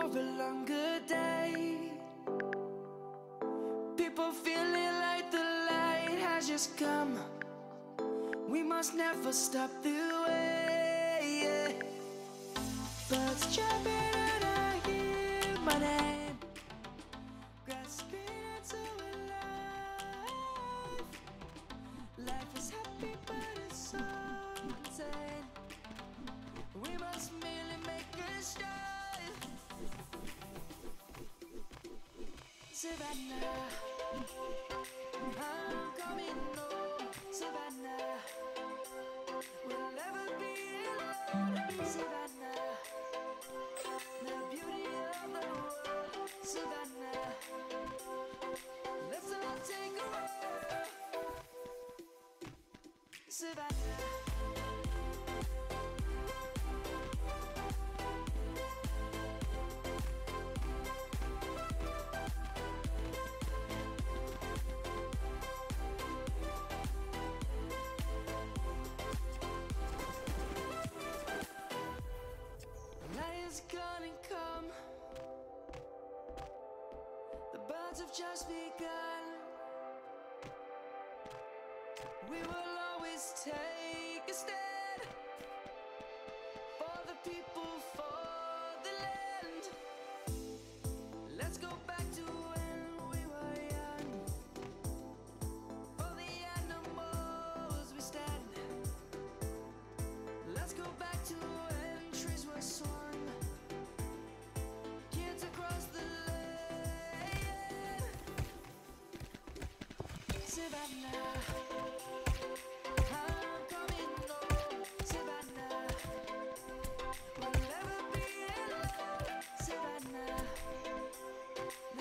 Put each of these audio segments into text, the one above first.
for a longer day. People feeling like the light has just come. We must never stop the way, yeah. Birds chirping and I hear my name, grasping into a life. Life is happy but it's so insane. We must merely make a start. Savannah, I'm coming home. Savannah, we'll never be alone. Savannah, the beauty of the world. Savannah, let's all take a walk. Savannah. Night is gonna come. The birds have just begun. We will always take a stand for the people, for the land. Let's go back to when we were young. For the animals we stand. Let's go back to when trees were swung. Kids across the land. Savannah, I'm coming home. Savannah, we'll never be alone. Savannah,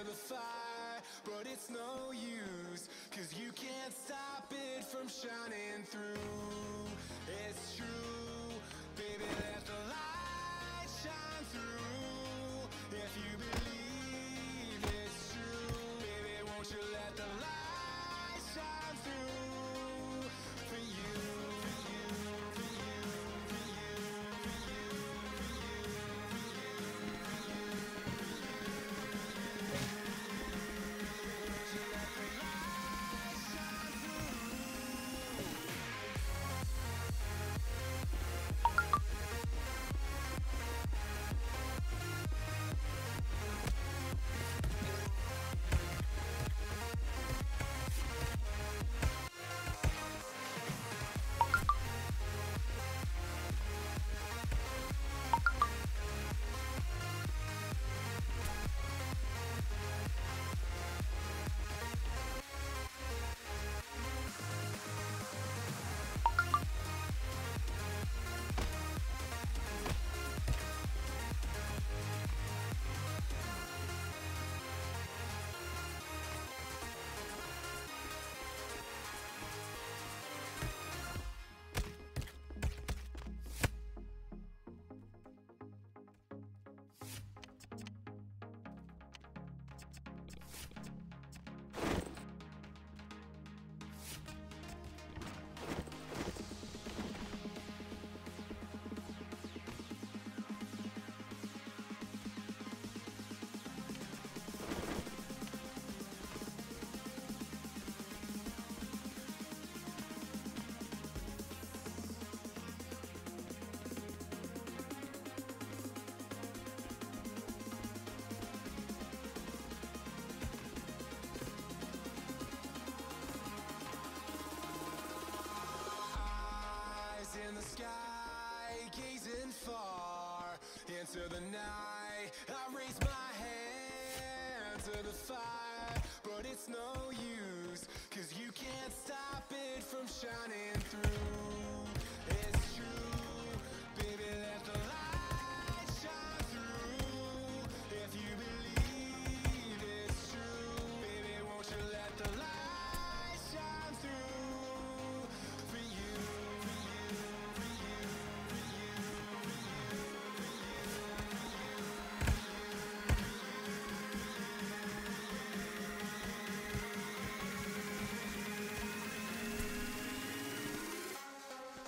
the fire, but it's no use, 'cause you can't stop it from shining through. It's true, baby, let the light shine through. If you believe it's true, baby, won't you let the light shine through for you, for you, for you, for you, for you, for you, won't you let the light shine through? Eyes in the sky, gazing far into the night. I raise my hand to the fire, but it's no use, 'cause you can't stop it from shining through. It's true, baby, let the light shine through. If you believe it's true, baby, won't you let the light shine through for you, for you, for you, for you, for you, for you.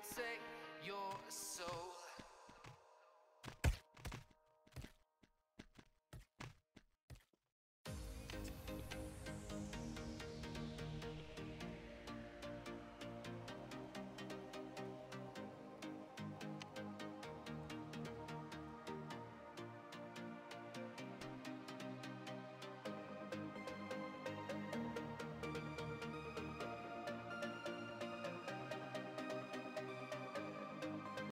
take your soul.